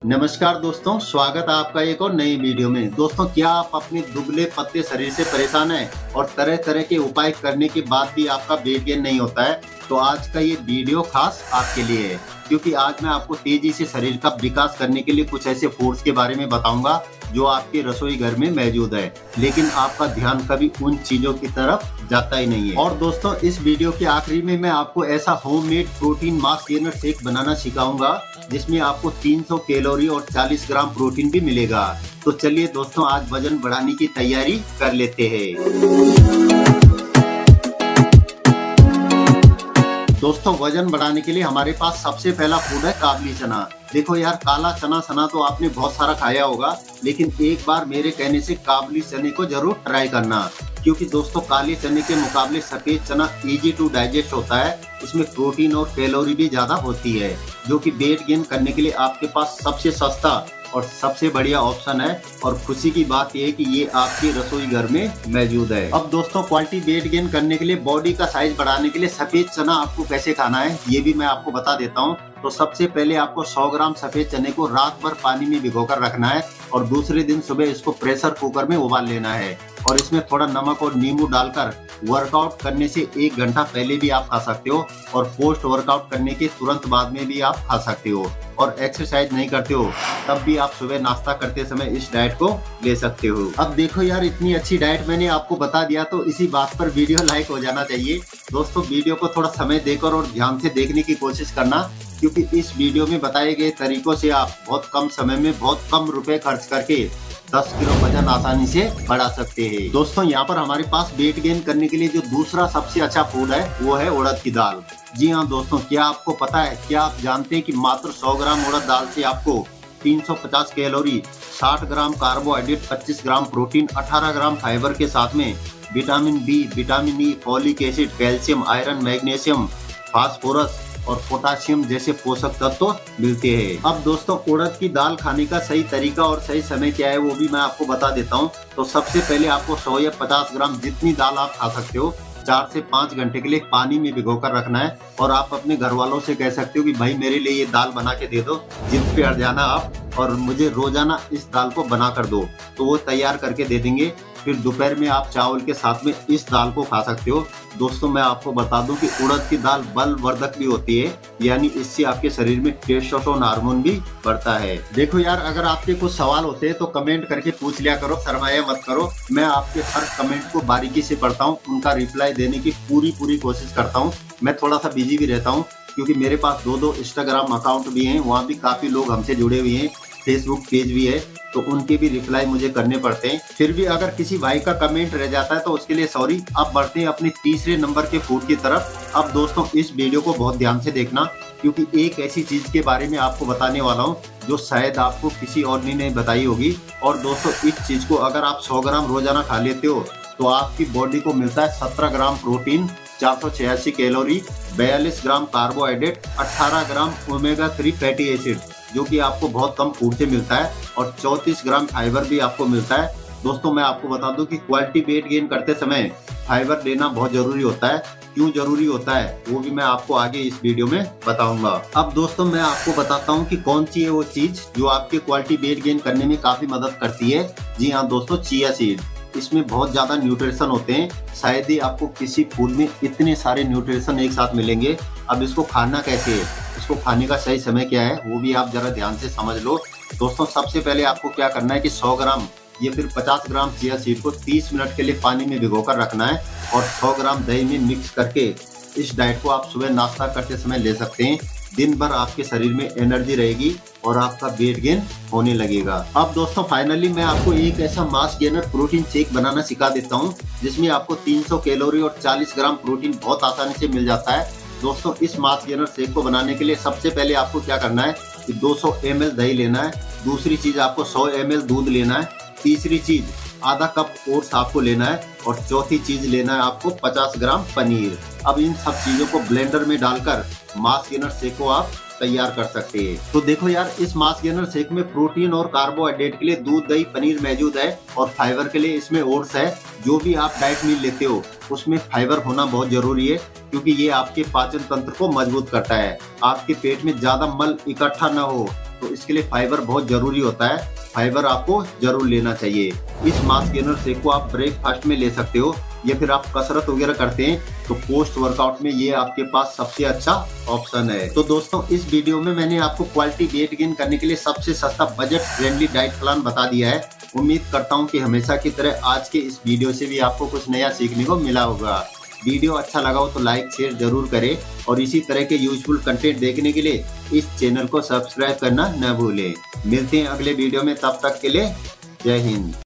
नमस्कार दोस्तों, स्वागत है आपका एक और नई वीडियो में। दोस्तों, क्या आप अपने दुबले पतले शरीर से परेशान हैं और तरह तरह के उपाय करने के बाद भी आपका वेट गेन नहीं होता है? तो आज का ये वीडियो खास आपके लिए है, क्योंकि आज मैं आपको तेजी से शरीर का विकास करने के लिए कुछ ऐसे फूड्स के बारे में बताऊंगा जो आपके रसोई घर में मौजूद है, लेकिन आपका ध्यान कभी उन चीजों की तरफ जाता ही नहीं है। और दोस्तों, इस वीडियो के आखिरी में मैं आपको ऐसा homemade protein mass gainer shake बनाना सिखाऊंगा जिसमें आपको 300 कैलोरी और 40 ग्राम प्रोटीन भी मिलेगा। तो चलिए दोस्तों, आज वजन बढ़ाने की तैयारी कर लेते हैं। दोस्तों, वजन बढ़ाने के लिए हमारे पास सबसे पहला फूड है काबली चना। देखो यार, काला चना सना तो आपने बहुत सारा खाया होगा, लेकिन एक बार मेरे कहने से काबली चने को जरूर ट्राई करना, क्योंकि दोस्तों काले चने के मुकाबले सफेद चना इजी टू डाइजेस्ट होता है। इसमें प्रोटीन और कैलोरी भी ज्यादा होती है, जो कि वेट गेन करने के लिए आपके पास सबसे सस्ता और सबसे बढ़िया ऑप्शन है। और खुशी की बात यह है कि ये आपके रसोई घर में मौजूद है। अब दोस्तों, क्वालिटी वेट गेन करने के लिए, बॉडी का साइज बढ़ाने के लिए सफेद चना आपको कैसे खाना है ये भी मैं आपको बता देता हूँ। तो सबसे पहले आपको 100 ग्राम सफेद चने को रात भर पानी में भिगोकर रखना है और दूसरे दिन सुबह इसको प्रेशर कुकर में उबाल लेना है। और इसमें थोड़ा नमक और नींबू डालकर वर्कआउट करने से 1 घंटा पहले भी आप खा सकते हो और पोस्ट वर्कआउट करने के तुरंत बाद में भी आप खा सकते हो। और एक्सरसाइज नहीं करते हो तब भी आप सुबह नाश्ता करते समय इस डाइट को ले सकते हो। अब देखो यार, इतनी अच्छी डाइट मैंने आपको बता दिया, तो इसी बात पर वीडियो लाइक हो जाना चाहिए। दोस्तों, वीडियो को थोड़ा समय देकर और ध्यान से देखने की कोशिश करना, क्योंकि इस वीडियो में बताए गए तरीकों से आप बहुत कम समय में बहुत कम रुपए खर्च करके 10 किलो वजन आसानी से बढ़ा सकते हैं। दोस्तों, यहाँ पर हमारे पास वेट गेन करने के लिए जो दूसरा सबसे अच्छा फूड है वो है उड़द की दाल। जी हाँ दोस्तों, क्या आपको पता है, क्या आप जानते हैं कि मात्र 100 ग्राम उड़द दाल से आपको 350 calorie, 60 gram carbohydrate, 25 gram protein, 18 gram fibre के साथ में vitamin B, vitamin E, folic acid, calcium, iron, magnesium, phosphorus और पोटाशियम जैसे पोषक तत्व मिलते हैं। अब दोस्तों, उड़द की दाल खाने का सही तरीका और सही समय क्या है वो भी मैं आपको बता देता हूँ। तो सबसे पहले आपको 100 या 50 ग्राम जितनी दाल आप खा सकते हो 4 से 5 घंटे के लिए पानी में भिगोकर रखना है। और आप अपने घर वालों से कह सकते हो कि भाई मेरे लिए ये दाल बना के दे दो, जिद पे अड़ जाना आप और मुझे रोजाना इस दाल को बना कर दो, तो वो तैयार करके दे देंगे। फिर दोपहर में आप चावल के साथ में इस दाल को खा सकते हो। दोस्तों, मैं आपको बता दूं कि उड़द की दाल बलवर्धक भी होती है, यानी इससे आपके शरीर में टेस्टोस्टेरोन हार्मोन भी बढ़ता है। देखो यार, अगर आपके कुछ सवाल होते हैं तो कमेंट करके पूछ लिया करो, शर्माया मत करो। मैं आपके हर कमेंट को बारीकी से पढ़ता हूँ, उनका रिप्लाई देने की पूरी कोशिश करता हूँ। मैं थोड़ा सा बिजी भी रहता हूँ, क्योंकि मेरे पास 2 इंस्टाग्राम अकाउंट भी हैं, वहाँ भी काफी लोग हमसे जुड़े हुए हैं, फेसबुक पेज भी है, तो उनके भी रिप्लाई मुझे करने पड़ते हैं। फिर भी अगर किसी भाई का कमेंट रह जाता है तो उसके लिए सॉरी। अब बढ़ते हैं अपने तीसरे नंबर के फूड की तरफ। अब दोस्तों, इस वीडियो को बहुत ध्यान से देखना, क्योंकि एक ऐसी चीज के बारे में आपको बताने वाला हूँ जो शायद आपको किसी और ने नहीं बताई होगी। और दोस्तों, इस चीज को अगर आप 100 ग्राम रोजाना खा लेते हो तो आपकी बॉडी को मिलता है 17 gram protein, 486 calorie, 42 gram carbohydrate, 18 gram omega 3 fatty acid, जो कि आपको बहुत कम फूड से मिलता है, और 34 ग्राम फाइबर भी आपको मिलता है। दोस्तों, मैं आपको बता दूं कि क्वालिटी वेट गेन करते समय फाइबर लेना बहुत जरूरी होता है। क्यों जरूरी होता है वो भी मैं आपको आगे इस वीडियो में बताऊंगा। अब दोस्तों, मैं आपको बताता हूं कि कौन सी है वो चीज जो आपके क्वालिटी वेट गेन करने में काफी मदद करती है। जी हाँ दोस्तों, चिया सीड। इसमें बहुत ज्यादा न्यूट्रिशन होते हैं, शायद ही आपको किसी फूड में इतने सारे न्यूट्रिशन एक साथ मिलेंगे। अब इसको खाना कैसे है, इसको खाने का सही समय क्या है वो भी आप जरा ध्यान से समझ लो। दोस्तों, सबसे पहले आपको क्या करना है कि 100 ग्राम या फिर 50 ग्राम चिया सीड को 30 मिनट के लिए पानी में भिगोकर रखना है और 100 ग्राम दही में मिक्स करके इस डाइट को आप सुबह नाश्ता करते समय ले सकते हैं। दिन भर आपके शरीर में एनर्जी रहेगी और आपका वेट गेन होने लगेगा। अब दोस्तों, फाइनली मैं आपको एक ऐसा मास गेनर प्रोटीन शेक बनाना सिखा देता हूँ जिसमें आपको 300 कैलोरी और 40 ग्राम प्रोटीन बहुत आसानी से मिल जाता है। दोस्तों, इस मास गेनर शेक को बनाने के लिए सबसे पहले आपको क्या करना है कि 200 ml दही लेना है। दूसरी चीज, आपको 100 ml दूध लेना है। तीसरी चीज, आधा कप ओट्स आपको लेना है। और चौथी चीज लेना है आपको 50 ग्राम पनीर। अब इन सब चीजों को ब्लेंडर में डालकर मास गेनर शेक को आप तैयार कर सकते हैं। तो देखो यार, इस मास गेनर शेक में प्रोटीन और कार्बोहाइड्रेट के लिए दूध, दही, पनीर मौजूद है और फाइबर के लिए इसमें ओट्स है। जो भी आप डाइट मील लेते हो उसमें फाइबर होना बहुत जरूरी है, क्योंकि ये आपके पाचन तंत्र को मजबूत करता है। आपके पेट में ज्यादा मल इकट्ठा न हो तो इसके लिए फाइबर बहुत जरूरी होता है। फाइबर आपको जरूर लेना चाहिए। इस मास गेनर शेक को आप ब्रेकफास्ट में ले सकते हो या फिर आप कसरत वगैरह करते हैं तो पोस्ट वर्कआउट में ये आपके पास सबसे अच्छा ऑप्शन है। तो दोस्तों इस वीडियो में मैंने आपको क्वालिटी वेट गेन करने के लिए सबसे सस्ता बजट फ्रेंडली डाइट प्लान बता दिया है। उम्मीद करता हूँ कि हमेशा की तरह आज के इस वीडियो से भी आपको कुछ नया सीखने को मिला होगा। वीडियो अच्छा लगा हो तो लाइक शेयर जरूर करें और इसी तरह के यूजफुल कंटेंट देखने के लिए इस चैनल को सब्सक्राइब करना न भूलें। मिलते हैं अगले वीडियो में, तब तक के लिए जय हिंद।